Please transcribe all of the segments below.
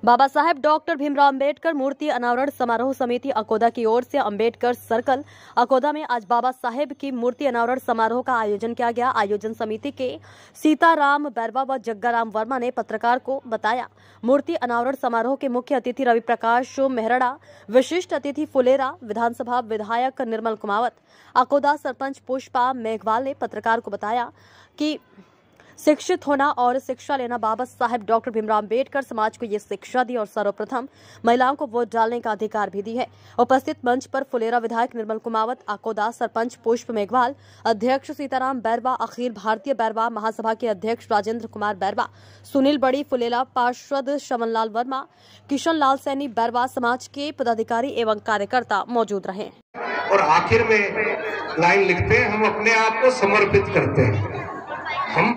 बाबा Saheb doctor Bhimrao Ambedkar मूर्ति अनावरण समारोह समिति अकोदा की ओर से अंबेडकर सर्कल अकोदा में आज बाबा साहेब की मूर्ति अनावरण समारोह का आयोजन किया गया। आयोजन समिति के सीताराम बैरवा व जग्गाराम वर्मा ने पत्रकार को बताया, मूर्ति अनावरण समारोह के मुख्य अतिथि रवि प्रकाश मेहरड़ा, विशिष्ट अतिथि फुलेरा विधानसभा विधायक निर्मल कुमावत, अकोदा सरपंच पुष्पा मेघवाल ने पत्रकार को बताया कि शिक्षित होना और शिक्षा लेना बाबा साहेब डॉक्टर भीमराव अंबेडकर समाज को ये शिक्षा दी और सर्वप्रथम महिलाओं को वोट डालने का अधिकार भी दी है। उपस्थित मंच पर फुलेरा विधायक निर्मल कुमावत, अकोदा सरपंच पुष्प मेघवाल, अध्यक्ष सीताराम बैरवा, अखिल भारतीय बैरवा महासभा के अध्यक्ष राजेंद्र कुमार बैरवा, सुनील बड़ी फुलेरा, पार्षद शमनलाल वर्मा, किशन लाल सैनी बैरवा समाज के पदाधिकारी एवं कार्यकर्ता मौजूद रहे। और आखिर में लाइन लिखते हैं, हम अपने आप को समर्पित करते हैं। हम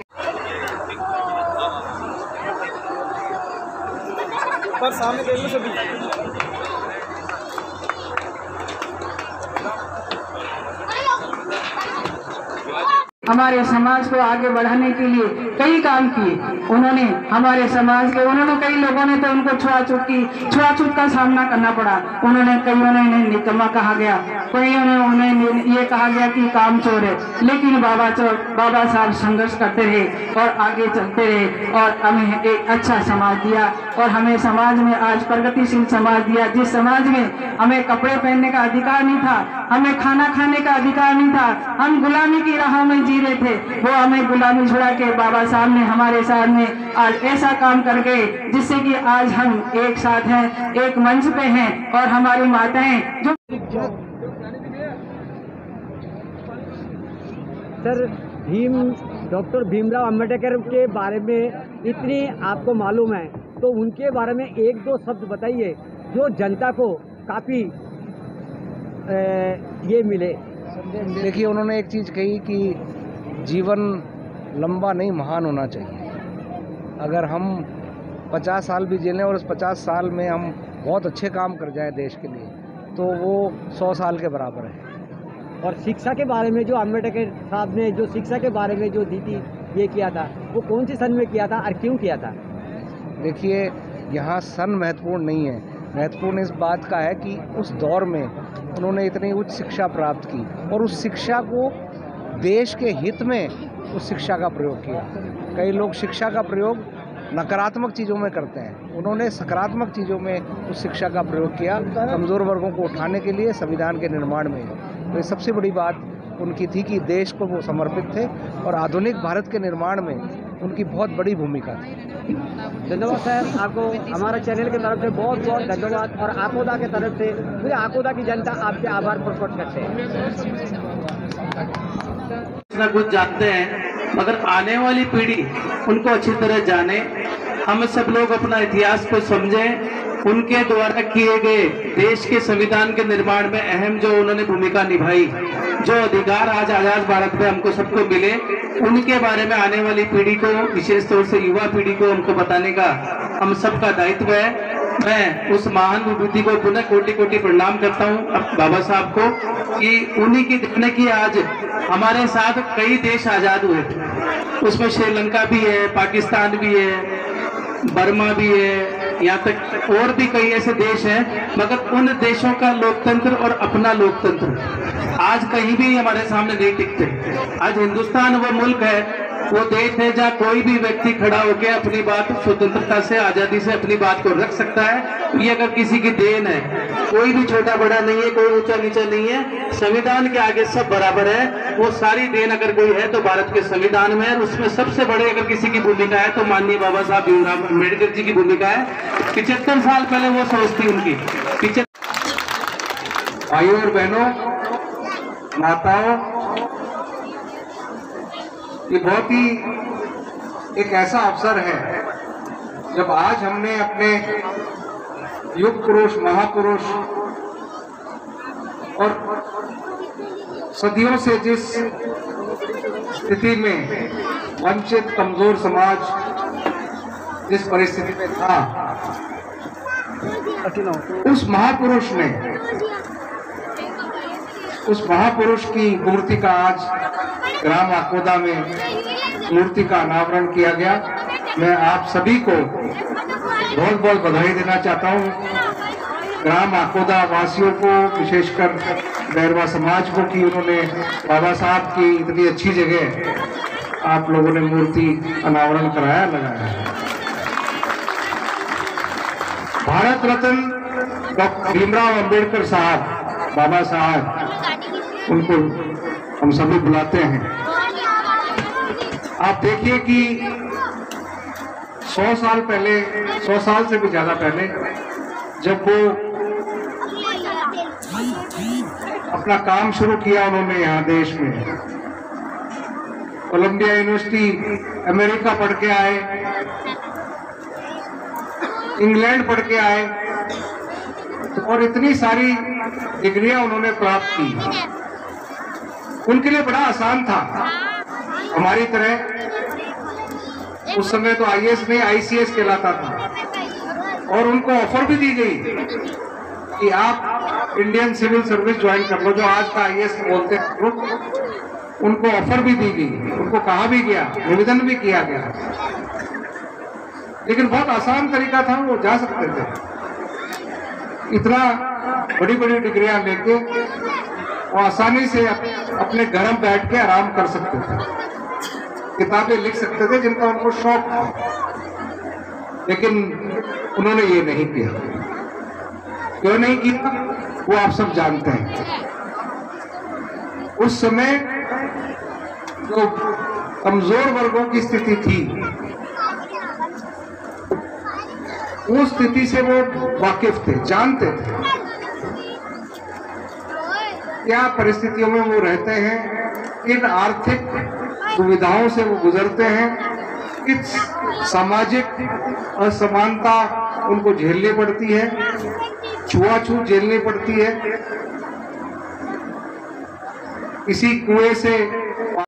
पर सामने देखो सभी हमारे समाज को आगे बढ़ाने के लिए कई काम किए उन्होंने। हमारे समाज के कई लोगों ने तो उनको छुआछूत का सामना करना पड़ा। कईयों ने इन्हें निकम्मा कहा गया, कईयों ने उन्हें ये कहा गया कि काम चोर है। लेकिन बाबा साहब संघर्ष करते रहे और आगे चलते रहे और हमें एक अच्छा समाज दिया और हमें समाज में आज प्रगतिशील समाज दिया, जिस समाज में हमें कपड़े पहनने का अधिकार नहीं था, हमें खाना खाने का अधिकार नहीं था, हम गुलामी की राह में जी रहे थे। वो हमें गुलामी छुड़ा के बाबा साहब ने हमारे साथ में आज ऐसा काम कर गए जिससे कि आज हम एक साथ हैं, एक मंच पे हैं और हमारी माताएं जो सर डॉक्टर भीमराव अंबेडकर के बारे में इतनी आपको मालूम है, तो उनके बारे में एक दो शब्द बताइए जो जनता को काफ़ी ये मिले। देखिए, उन्होंने एक चीज़ कही कि जीवन लंबा नहीं महान होना चाहिए। अगर हम 50 साल भी जी लें और उस 50 साल में हम बहुत अच्छे काम कर जाएं देश के लिए, तो वो 100 साल के बराबर है। और शिक्षा के बारे में जो अम्बेडकर साहब ने जो शिक्षा के बारे में जो नीति ये किया था, वो कौन सी सन में किया था और क्यों किया था? देखिए, यहाँ सन महत्वपूर्ण नहीं है, महत्वपूर्ण इस बात का है कि उस दौर में उन्होंने इतनी उच्च शिक्षा प्राप्त की और उस शिक्षा को देश के हित में उस शिक्षा का प्रयोग किया। कई लोग शिक्षा का प्रयोग नकारात्मक चीज़ों में करते हैं, उन्होंने सकारात्मक चीज़ों में उस शिक्षा का प्रयोग किया, कमज़ोर वर्गों को उठाने के लिए, संविधान के निर्माण में। तो ये सबसे बड़ी बात उनकी थी कि देश को वो समर्पित थे और आधुनिक भारत के निर्माण में उनकी बहुत बड़ी भूमिका थी। धन्यवाद सर, आपको हमारा चैनल की तरफ से बहुत बहुत धन्यवाद और आकोदा की तरफ से पूरे आकोदा की जनता आपके आभार प्रकट करते हैं। कुछ जानते हैं, मगर आने वाली पीढ़ी उनको अच्छी तरह जाने। हम सब लोग अपना इतिहास को समझें, उनके द्वारा किए गए देश के संविधान के निर्माण में अहम जो उन्होंने भूमिका निभाई, जो अधिकार आज आजाद भारत में हमको सबको मिले, उनके बारे में आने वाली पीढ़ी को, विशेष तौर से युवा पीढ़ी को हमको बताने का हम सबका दायित्व है। मैं उस महान विभूति को पुनः कोटि कोटि प्रणाम करता हूँ बाबा साहब को कि उन्हीं की देखने की आज हमारे साथ कई देश आजाद हुए थे। उसमें श्रीलंका भी है, पाकिस्तान भी है, बर्मा भी है, यहाँ तक और भी कई ऐसे देश हैं, मगर उन देशों का लोकतंत्र और अपना लोकतंत्र आज कहीं भी हमारे सामने नहीं टिकते। आज हिंदुस्तान वो मुल्क है, वो देश है जहाँ कोई भी व्यक्ति खड़ा होकर अपनी बात स्वतंत्रता से, आजादी से अपनी बात को रख सकता है। ये अगर किसी की देन है, कोई भी छोटा बड़ा नहीं है, कोई ऊंचा नीचा नहीं है, संविधान के आगे सब बराबर है। वो सारी देन अगर कोई है तो भारत के संविधान में है। उसमें सबसे बड़े अगर किसी की भूमिका है तो माननीय बाबा साहब भीमराव अम्बेडकर जी की भूमिका है। 75 साल पहले वो सोच थी उनकी। भाइयों और बहनों, माताओं, ये बहुत ही एक ऐसा अवसर है जब आज हमने अपने युग पुरुष, महापुरुष और सदियों से जिस स्थिति में वंचित कमजोर समाज जिस परिस्थिति में था, उस महापुरुष की मूर्ति का आज ग्राम अकोदा में मूर्ति का अनावरण किया गया। मैं आप सभी को बहुत बहुत बधाई देना चाहता हूँ ग्राम आकोदा वासियों को, विशेषकर बैरवा समाज को, कि उन्होंने बाबा साहब की इतनी अच्छी जगह आप लोगों ने मूर्ति अनावरण कराया, लगाया। भारत रत्न डॉक्टर भीमराव अंबेडकर साहब, बाबा साहब, उनको हम सभी बुलाते हैं। आप देखिए कि 100 साल पहले, 100 साल से भी ज्यादा पहले, जब वो अपना काम शुरू किया उन्होंने यहाँ देश में, कोलंबिया यूनिवर्सिटी, अमेरिका पढ़ के आए, इंग्लैंड पढ़ के आए, और इतनी सारी डिग्रियां उन्होंने प्राप्त की। उनके लिए बड़ा आसान था, हमारी तरह उस समय तो IAS नहीं ICS कहलाता था, और उनको ऑफर भी दी गई कि आप इंडियन सिविल सर्विस ज्वाइन कर लो, जो आज का IAS बोलते हैं। उनको ऑफर भी दी गई, उनको कहा भी गया, निवेदन भी किया गया, लेकिन बहुत आसान तरीका था, वो जा सकते थे। इतना बड़ी बड़ी डिग्रियां लेके वो आसानी से अपने घर में बैठ के आराम कर सकते थे, किताबें लिख सकते थे जिनका उनको शौक था, लेकिन उन्होंने ये नहीं किया। क्यों नहीं किया वो आप सब जानते हैं। उस समय जो कमजोर वर्गों की स्थिति थी, उस स्थिति से वो वाकिफ थे, जानते थे क्या परिस्थितियों में वो रहते हैं, किन आर्थिक दुविधाओं से वो गुजरते हैं, किस सामाजिक असमानता उनको झेलनी पड़ती है, छुआछूत झेलनी पड़ती है। इसी कुएं से